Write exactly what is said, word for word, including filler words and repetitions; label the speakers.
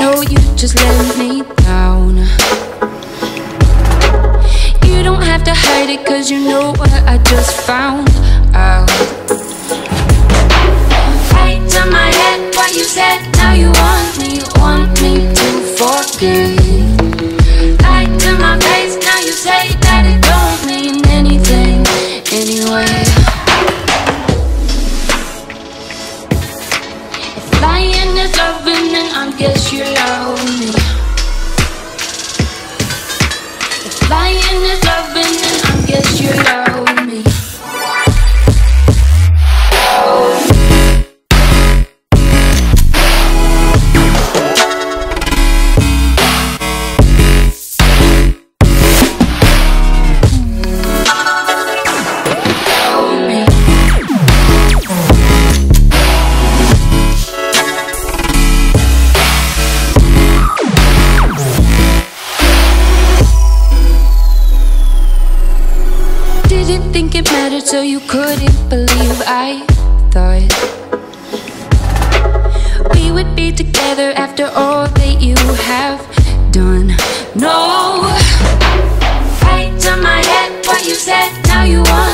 Speaker 1: know you just let me down. You don't have to hide it, cause you know what I just found out. Right to my head, what you said, now you want me, want me to forget. Right to my face, now you say that it don't mean anything anyway. If lying is loving, then I guess you love me. If lying is loving, then I guess you love me. Think it mattered, so you couldn't believe I thought we would be together after all that you have done. No, right to my head, what you said, now you want